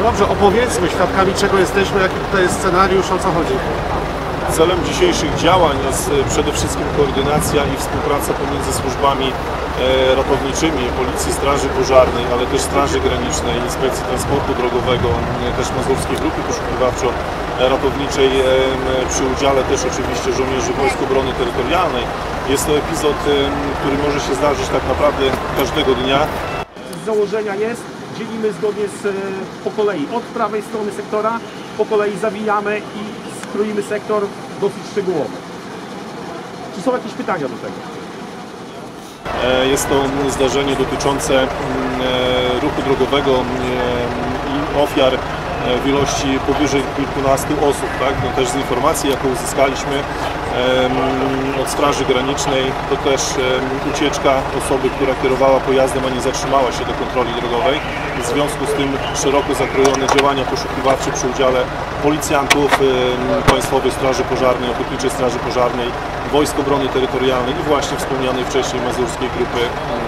dobrze, opowiedzmy świadkami, czego jesteśmy, jaki tutaj jest scenariusz, o co chodzi. Celem dzisiejszych działań jest przede wszystkim koordynacja i współpraca pomiędzy służbami ratowniczymi, Policji, Straży Pożarnej, ale też Straży Granicznej, Inspekcji Transportu Drogowego, też Mazurskiej Grupy Poszukiwawczo-Ratowniczej, przy udziale też oczywiście żołnierzy Wojsk Obrony Terytorialnej. Jest to epizod, który może się zdarzyć tak naprawdę każdego dnia. Z założenia jest, dzielimy zgodnie po kolei, od prawej strony sektora, po kolei zawijamy i skroimy sektor dosyć szczegółowo. Czy są jakieś pytania do tego? Jest to zdarzenie dotyczące ruchu drogowego i ofiar w ilości powyżej kilkunastu osób. Tak? No też z informacji, jaką uzyskaliśmy od Straży Granicznej, to też ucieczka osoby, która kierowała pojazdem, a nie zatrzymała się do kontroli drogowej. W związku z tym szeroko zakrojone działania poszukiwawcze przy udziale policjantów, Państwowej Straży Pożarnej, Ochotniczej Straży Pożarnej, Wojsk Obrony Terytorialnej i właśnie wspomnianej wcześniej Mazurskiej Grupy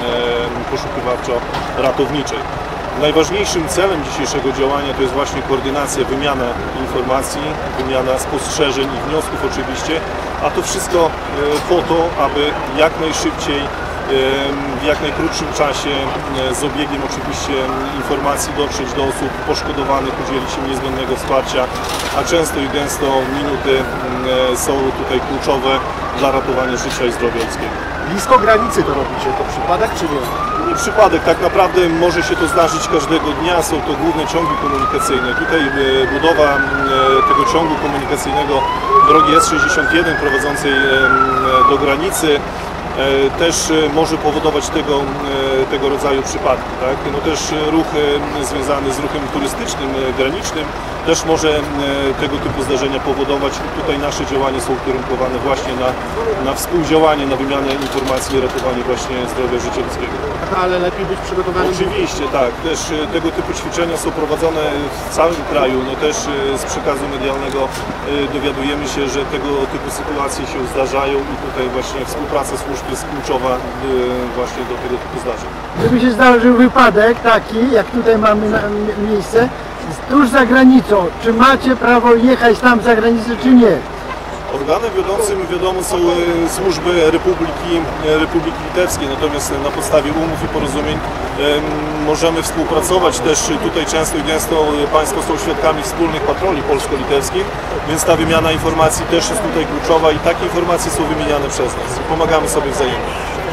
Poszukiwawczo-Ratowniczej. Najważniejszym celem dzisiejszego działania to jest właśnie koordynacja, wymiana informacji, wymiana spostrzeżeń i wniosków oczywiście, a to wszystko po to, aby jak najszybciej, w jak najkrótszym czasie z obiegiem oczywiście informacji dotrzeć do osób poszkodowanych, udzielić im niezbędnego wsparcia, a często i gęsto minuty są tutaj kluczowe dla ratowania życia i zdrowia ludzkiego. Blisko granicy to robicie, to przypadek czy nie? Nie przypadek, tak naprawdę może się to zdarzyć każdego dnia, są to główne ciągi komunikacyjne. Tutaj budowa tego ciągu komunikacyjnego drogi S61 prowadzącej do granicy też może powodować tego rodzaju przypadki. Tak? No też ruch związany z ruchem turystycznym, granicznym też może tego typu zdarzenia powodować. I tutaj nasze działania są ukierunkowane właśnie na współdziałanie, na wymianę informacji i ratowanie właśnie zdrowia życia ludzkiego. Ale lepiej być przygotowany. Oczywiście, tak. Też tego typu ćwiczenia są prowadzone w całym kraju. No też z przekazu medialnego dowiadujemy się, że tego typu sytuacje się zdarzają i tutaj właśnie współpraca służb jest kluczowa właśnie do tego typu zdarzeń. Gdyby się zdarzył wypadek taki, jak tutaj mamy miejsce, tuż za granicą, czy macie prawo jechać tam za granicę, czy nie? Organem wiodącym, wiadomo, są służby Republiki Litewskiej, natomiast na podstawie umów i porozumień możemy współpracować. Też tutaj często i gęsto Państwo są świadkami wspólnych patroli polsko-litewskich, więc ta wymiana informacji też jest tutaj kluczowa i takie informacje są wymieniane przez nas. Pomagamy sobie wzajemnie.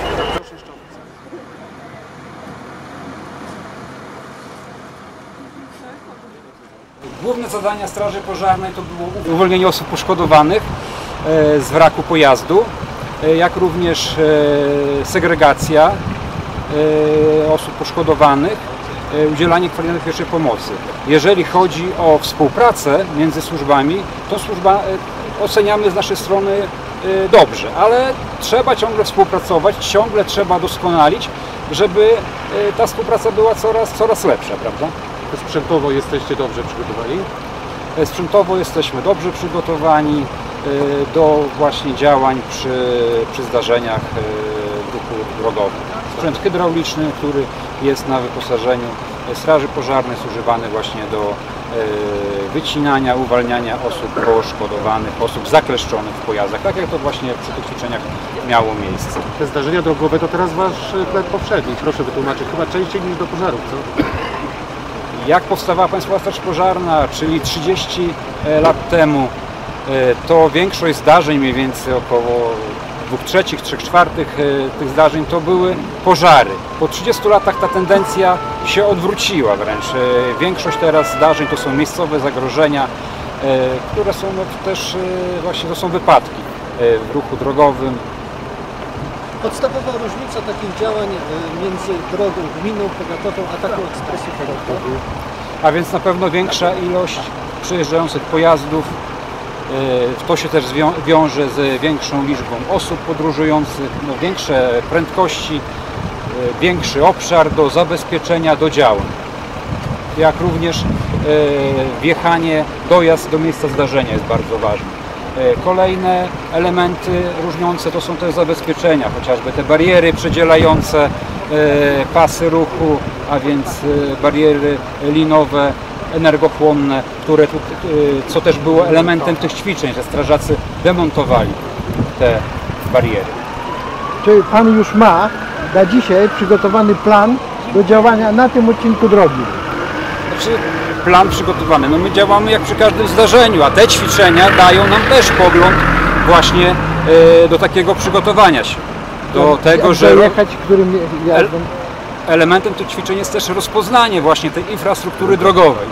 Główne zadania Straży Pożarnej to było uwolnienie osób poszkodowanych z wraku pojazdu, jak również segregacja osób poszkodowanych, udzielanie kwalifikowanej pierwszej pomocy. Jeżeli chodzi o współpracę między służbami, to oceniamy z naszej strony dobrze, ale trzeba ciągle współpracować, ciągle trzeba doskonalić, żeby ta współpraca była coraz lepsza, prawda? Sprzętowo jesteście dobrze przygotowani? Sprzętowo jesteśmy dobrze przygotowani do właśnie działań przy zdarzeniach w ruchu drogowym. Sprzęt hydrauliczny, który jest na wyposażeniu Straży Pożarnej, jest używany właśnie do wycinania, uwalniania osób poszkodowanych, osób zakleszczonych w pojazdach, tak jak to właśnie przy tych ćwiczeniach miało miejsce. Te zdarzenia drogowe to teraz Wasz chleb powszedni, proszę wytłumaczyć, chyba częściej niż do pożarów, co? Jak powstawała Państwowa Straż Pożarna, czyli 30 lat temu, to większość zdarzeń, mniej więcej około 2/3, 3/4 tych zdarzeń to były pożary. Po 30 latach ta tendencja się odwróciła wręcz. Większość teraz zdarzeń to są miejscowe zagrożenia, które są też właśnie to są wypadki w ruchu drogowym. Podstawowa różnica takich działań między drogą gminną, powiatową, a taką ekspresją powiatową? A więc na pewno większa ilość przejeżdżających pojazdów. To się też wiąże z większą liczbą osób podróżujących, większe prędkości, większy obszar do zabezpieczenia, do działań. Jak również wjechanie, dojazd do miejsca zdarzenia jest bardzo ważny. Kolejne elementy różniące to są te zabezpieczenia, chociażby te bariery przedzielające pasy ruchu, a więc bariery linowe, energochłonne, które tu, co też było elementem tych ćwiczeń, że strażacy demontowali te bariery. Czy Pan już ma na dzisiaj przygotowany plan do działania na tym odcinku drogi? Znaczy, plan przygotowany. No my działamy jak przy każdym zdarzeniu, a te ćwiczenia dają nam też pogląd właśnie do takiego przygotowania się. Do tego, że jechać, którym jazdem? elementem tych ćwiczeń jest też rozpoznanie właśnie tej infrastruktury drogowej.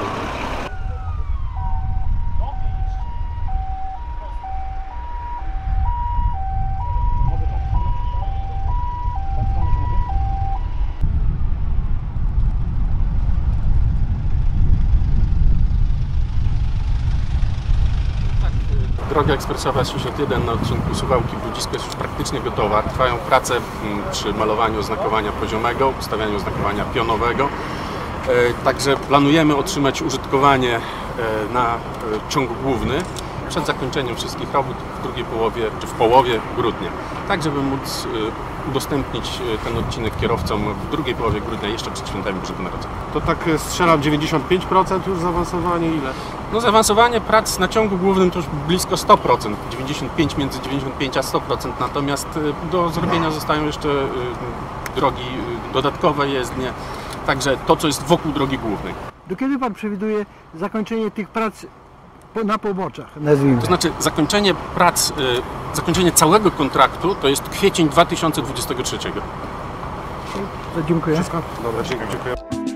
Droga ekspresowa 61 na odcinku Suwałki-Brudzisko jest już praktycznie gotowa. Trwają prace przy malowaniu oznakowania poziomego, ustawianiu oznakowania pionowego. Także planujemy otrzymać użytkowanie na ciąg główny przed zakończeniem wszystkich robót w drugiej połowie, czy w połowie grudnia. Tak, żeby móc udostępnić ten odcinek kierowcom w drugiej połowie grudnia, jeszcze przed świętami Bożego Narodzenia. To tak strzelam 95% już zaawansowanie, ile? No zaawansowanie prac na ciągu głównym to już blisko 100%, 95, między 95 a 100%, natomiast do zrobienia zostają jeszcze drogi dodatkowe, jezdnie, także to, co jest wokół drogi głównej. Do kiedy Pan przewiduje zakończenie tych prac na poboczach, nazwijmy? To znaczy zakończenie prac, zakończenie całego kontraktu to jest kwiecień 2023. Dziękuję. Dobra, dziękuję.